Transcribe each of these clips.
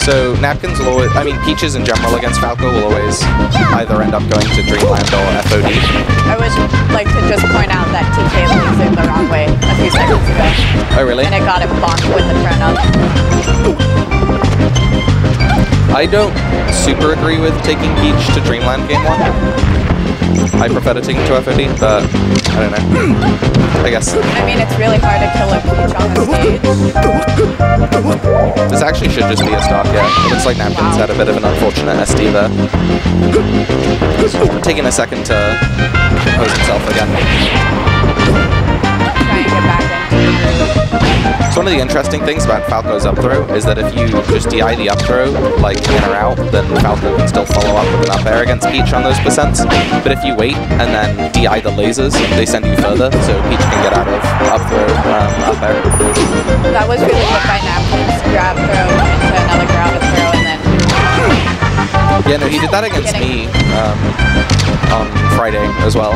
So Napkins will always, I mean Peaches in general against Falco will always either end up going to Dreamland or FOD. I would like to just point out that TK lasered the wrong way a few seconds ago. Oh really? And it got him bonked with the front up. I don't super agree with taking Peach to Dreamland game 1. I prefer to take him to FOD, but I don't know. I guess. I mean, it's really hard to kill a Peach on the stage. This actually should just be a stock, yeah. It looks like Napkins had a bit of an unfortunate SD there. Taking a second to compose himself again. Try and get back in. So one of the interesting things about Falco's up throw is that if you just DI the up throw, like in or out, then Falco can still follow up with an up air against Peach on those percents. But if you wait and then DI the lasers, they send you further, so Peach can get out of up throw, up air. That was really good by Napkins. Grab throw into another grab throw and then... Yeah, no, he did that against me on Friday as well.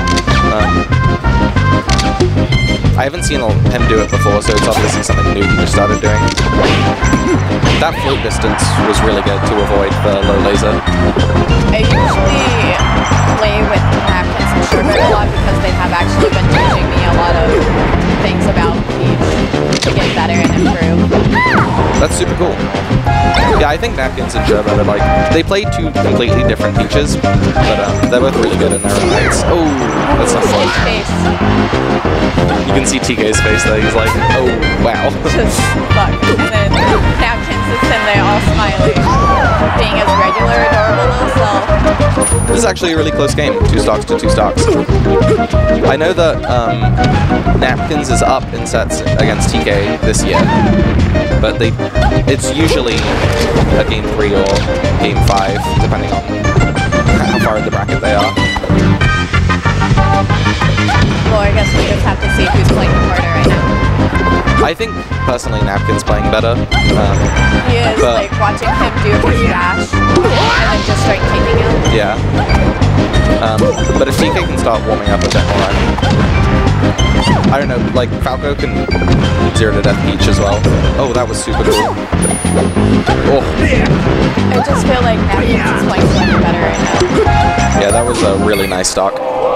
I haven't seen him do it before, so it's obviously something new he just started doing. That float distance was really good to avoid the low laser. I usually play with Napkins and Sherbet a lot because they have actually been teaching me a lot of things about Peach to get better and improve. That's super cool. Yeah, I think Napkins and Sherbet are like, they play two completely different Peaches, but they're both really good in their own rights. Oh, that's not fun. You can see TK's face there, he's like, oh, wow. Just fuck. And then Napkins is in there all smiling, being his regular, adorable little self. This is actually a really close game, 2 stocks to 2 stocks. I know that Napkins is up in sets against TK this year, but it's usually a game 3 or game 5, depending on how far in the bracket they are. Well, I guess we just have to see who's playing harder right now. I think, personally, Napkin's playing better. He is, like, watching him do his dash, and then just straight taking him. Yeah. But if TK can start warming up a bit more, I don't know, like, Falco can 0 to death Peach as well. Oh, that was super cool. Oh. I just feel like Napkins is playing slightly better right now. Yeah, that was a really nice stock.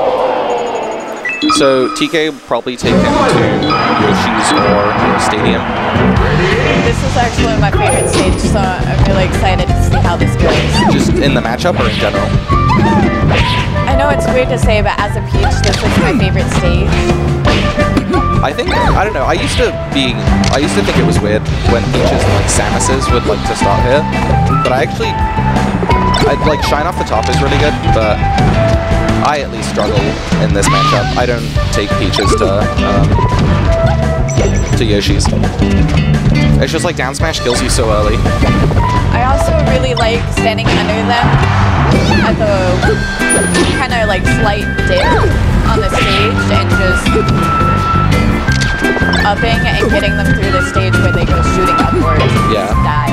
So TK will probably take him to Yoshi's or Stadium. This is actually my favorite stage, so I'm really excited to see how this goes. Just in the matchup or in general? I know it's weird to say, but as a Peach, this is my favorite stage. I don't know, I used to think it was weird when Peaches and like Samuses would like to start here, but I'd like Shine Off the Top is really good, but I at least struggle in this matchup. I don't take Peaches to Yoshi's. It's just like down smash kills you so early. I also really like standing under them at the kind of like slight dip on the stage and just upping and getting them through the stage where they go shooting upwards and yeah. just die.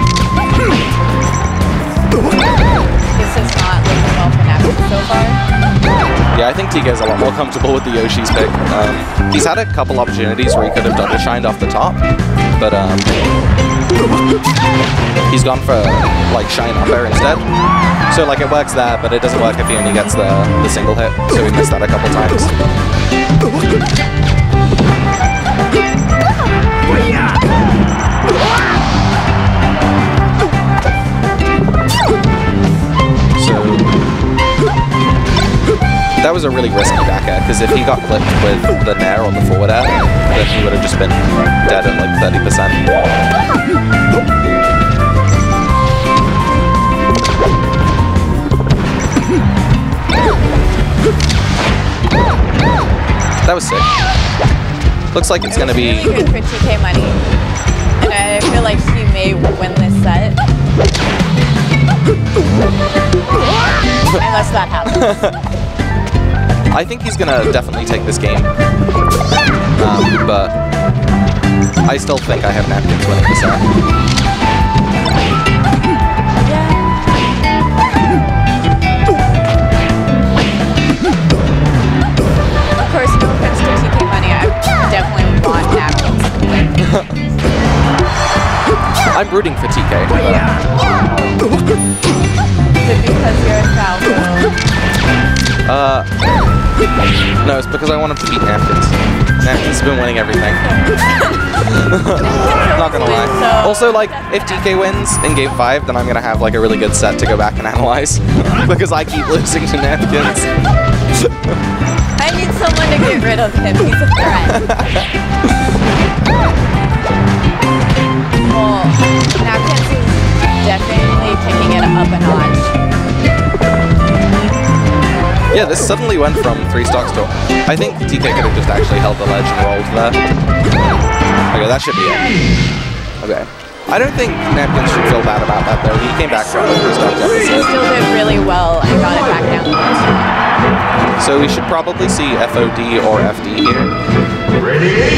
This is not looking well for Napkins so far. Yeah, I think TK's a lot more comfortable with the Yoshi's pick. He's had a couple opportunities where he could have double shined off the top, but he's gone for like shine up air instead. So like it works there, but it doesn't work if he only gets the single hit. So he missed that a couple times. That was a really risky back air, because if he got clipped with the nair on the forward air, then he would have just been dead at like 30%. That was sick. Looks like it's going to be... really good for TK Money, and I feel like he may win this set. Unless that happens. I think he's gonna definitely take this game, but I still think I have Napkins winning this set. Of course, no offense to TK Money, I definitely want Napkins to win. I'm rooting for TK, but Is it because you're a Falco? No, it's because I want him to beat Napkins. Napkins has been winning everything. Not gonna lie. Also, like, if TK wins in Game 5, then I'm gonna have, like, a really good set to go back and analyze. Because I keep losing to Napkins. I need someone to get rid of him. He's a threat. Well, Napkins is definitely taking it up a notch. Yeah, this suddenly went from 3 stocks to... I think TK could have just actually held the ledge and rolled there. Okay, that should be it. Okay. I don't think Napkins should feel bad about that, though. He came back from the 3 stock deficit. He still did really well and got it back down to the So we should probably see FOD or FD here. Ready?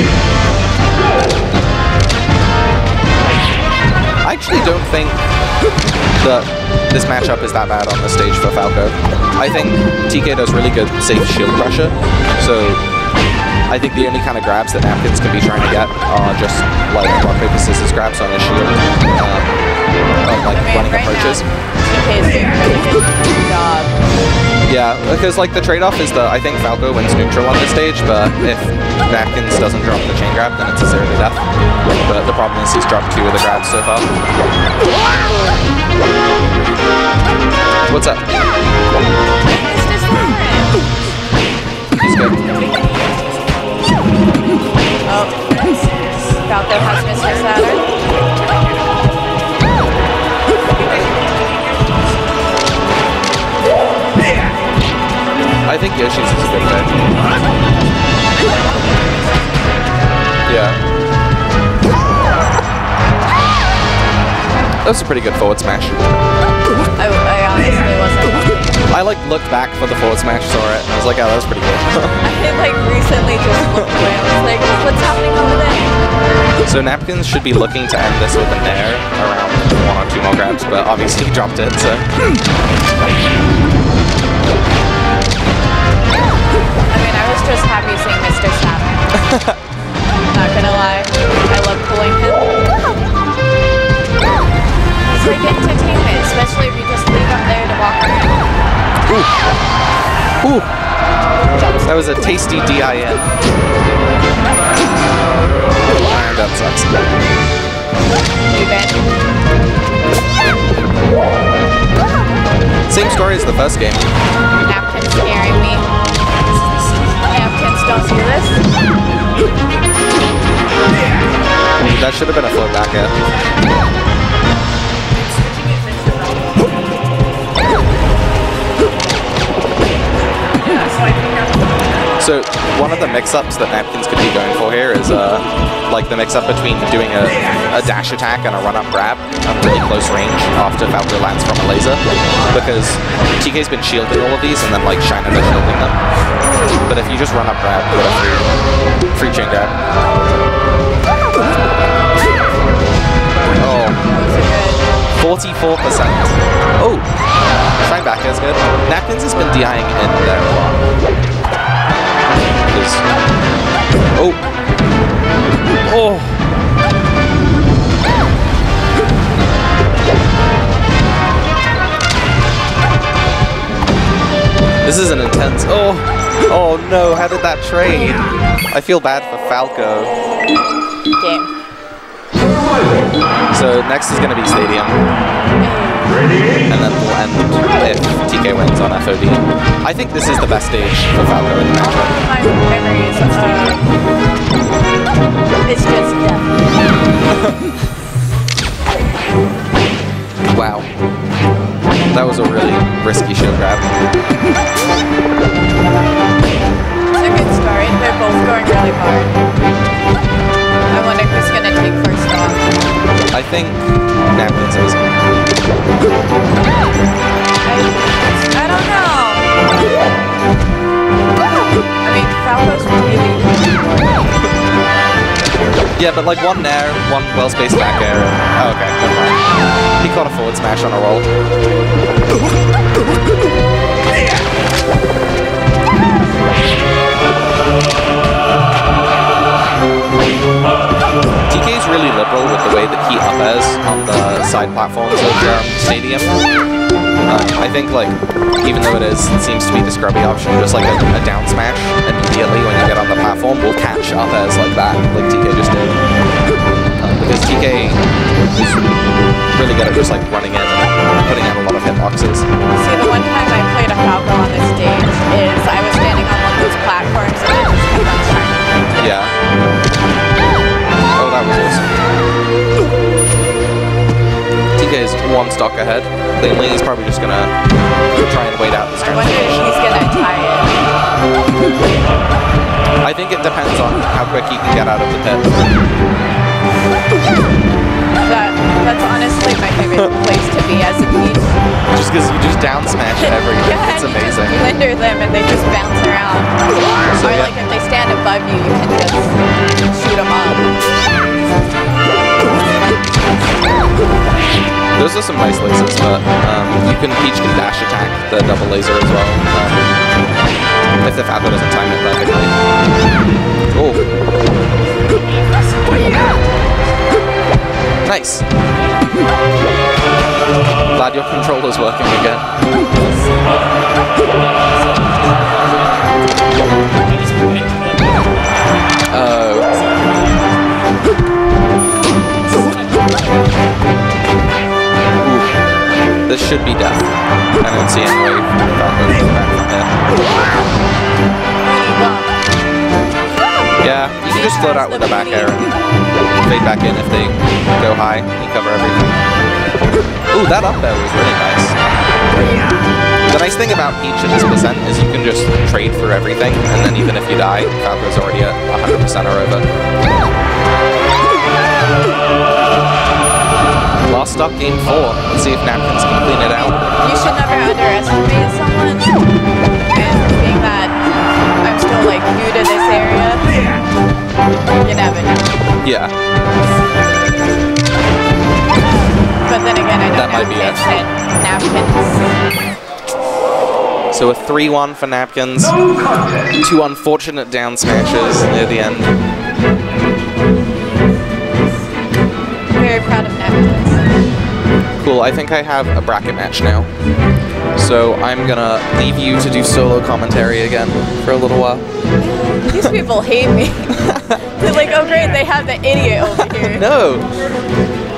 I actually don't think that this matchup is that bad on the stage for Falco. I think TK does really good safe shield pressure, so I think the only kind of grabs that Napkins can be trying to get are just like rock, paper, scissors grabs on his shield, on like running approaches. TK is doing a really good job. Yeah, because like the trade-off is that I think Falco wins neutral on this stage, but if Napkins doesn't drop the chain grab, then it's a 0 to death. But the problem is he's dropped 2 of the grabs so far. What's up? Mr. Saturn! He's good. Oh, Falco has Mr. Saturn. I think Yoshi's is a good pick. Yeah. That was a pretty good forward smash. I honestly wasn't looking. I like looked back for the forward smash, saw it, and I was like, oh, that was pretty good. I like recently just looked away. I was like, what's happening over there? So Napkins should be looking to end this with a nair around 1 or 2 more grabs, but obviously he dropped it, so. I mean, I was just happy seeing Mr. Saturn. Not gonna lie, I love pulling him. It's like entertainment, especially if you just leave him there to walk around. Ooh. That was a tasty DIN. That sucks. You bet. Same story as the first game. Napkins scaring me. Napkins, don't do this. That should have been a float back air. So one of the mix-ups that Napkins could be going for here is like the mix-up between doing a dash attack and a run-up grab at really close range after Falco lands from a laser, because TK's been shielding all of these and then like Shiner is shielding them. But if you just run up grab, you get a free chain grab. Oh, 44%. Oh, shine back is good. Napkins has been DIing in there a lot. Oh. Oh. This is an intense. Oh. Oh no, how did that trade? I feel bad for Falco. Game. So next is going to be Stadium. And then we'll end if TK wins on FOD. I think this is the best stage for Falco in the matchup. All of my memories it's just death. Wow. That was a really risky shield grab. It's a good start. They're both going really hard. I wonder who's going to take first off. I think Napkins is. I don't know. I mean, Falco's really Yeah, but like one nair, one well-spaced back air. Oh, okay, never mind. He caught a forward smash on a roll. TK's really liberal with the way that he up-airs on the side platforms of Stadium. I think, like, even though it seems to be the scrubby option, just like a down smash immediately when you get on the platform will catch up-airs like that, like TK just did. Because TK is really good at just like running in and putting out a lot of hitboxes. See, the one time I played a Falco on this stage is I was standing on one of those platforms and it just kept on starting. Yeah. Oh, that was awesome. TK is one stock ahead. Cleanly, he's probably just gonna try and wait out this I wonder if he's gonna tie it. I think it depends on how quick he can get out of the pit. That's honestly my favorite place to be as a Peach. Just because you just down smash everything. Yeah, It's amazing. You just linder them and they just bounce around. So, or yeah. like if they stand above you, you can just shoot them up. Those are some nice lasers, but Peach can dash attack the double laser as well. If the Falco doesn't time it perfectly. Oh. Nice. Glad your controller's working again. This should be death. I don't see any way Falco to come back from here. Yeah, you can just float out with the back air and fade back in if they go high. You cover everything. Ooh, that up there was really nice. The nice thing about Peach at this percent is you can just trade through everything, and then even if you die, Falco's already at 100% or over. Last stock game 4. Let's see if Napkins can clean it out. You should never underestimate someone. And being that I'm still like new to this area, you never know. Yeah. But then again, I That don't might be it. Napkins. So a 3-1 for Napkins. 2 unfortunate down smashes near the end. Very proud of Napkins. Cool, I think I have a bracket match now. So I'm gonna leave you to do solo commentary again for a little while. These people hate me. They're like, oh great, they have the idiot over here. No!